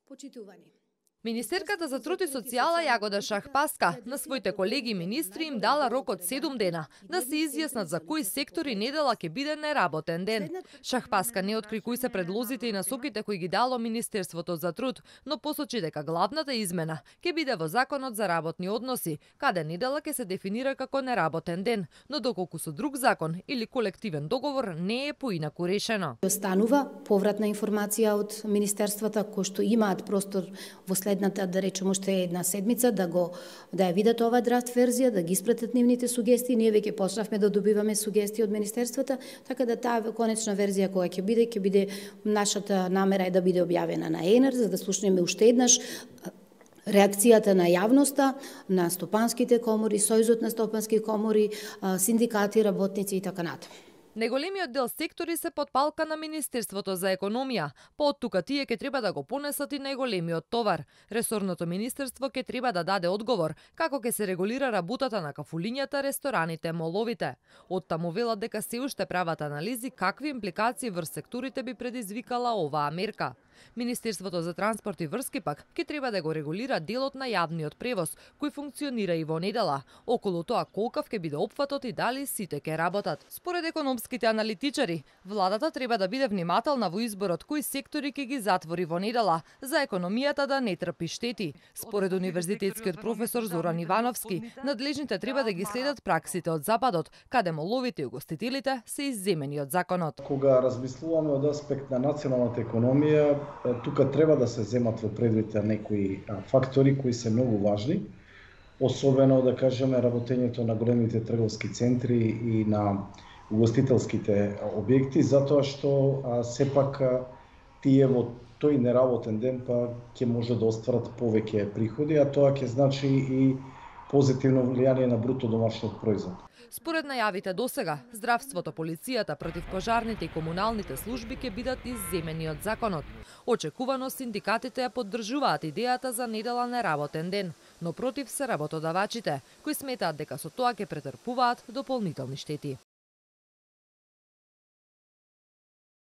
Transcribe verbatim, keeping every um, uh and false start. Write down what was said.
Почитувани. Министерката за труд и социјала Јагода Шахпаска на своите колеги министри им дала рок од седум дена да се изјаснат за кои сектори недела ќе биде неработен ден. Шахпаска не откри кои се предлозите и насоките кои ги дало Министерството за труд, но посочи дека главната измена ќе биде во Законот за работни односи, каде недела ќе се дефинира како неработен ден, но доколку со друг закон или колективен договор не е поинаку решено. Останува повратна информација од министерствата кои што имаат простор во следната, да речем, уште една седмица да го да ја видат оваа драфт верзија, да ги испратат нивните сугестии. Ние веќе почнавме да добиваме сугестии од министерствата, така да таа конечна верзија која ќе биде, ќе биде нашата намера е да биде објавена на ЕНЕР, за да слушнеме уште еднаш реакцијата на јавноста, на стопанските комори, Сојузот на стопански комори, синдикати, работници и така натаму. Неголемиот дел сектори се под палка на Министерството за економија, па од тука тие ќе треба да го понесат и најголемиот товар. Ресорното министерство ќе треба да даде одговор како ќе се регулира работата на кафулињата, рестораните, моловите. Од таму велат дека се уште прават анализи какви импликации врз секторите би предизвикала оваа мерка. Министерството за транспорт и врски пак ќе треба да го регулира делот на јавниот превоз, кој функционира и во недела. Околу тоа колкав ќе биде опфатот и дали сите ќе работат. Според економските аналитичари, владата треба да биде внимателна во изборот кои сектори ќе ги затвори во недела, за економијата да не трпи штети. Според универзитетскиот професор Зоран Ивановски, надлежните треба да ги следат праксите од Западот, каде моловите и угостителите се изземени од законот. Кога размислуваме од аспект на националната економија, тука треба да се земат во предвид некои фактори кои се многу важни, особено да кажеме работењето на големите трговски центри и на угостителските објекти, затоа што а, сепак а, тие во тој неработен ден па ќе може да остварат повеќе приходи, а тоа ќе значи и позитивно влијание на бруто домашниот производ. Според најавите досега, здравството, полицијата, противпожарните и комуналните служби ќе бидат изземени од законот. Очекувано синдикатите ја поддржуваат идејата за недела неработен ден, но против се работодавачите, кои сметаат дека со тоа ќе претрпуваат дополнителни штети.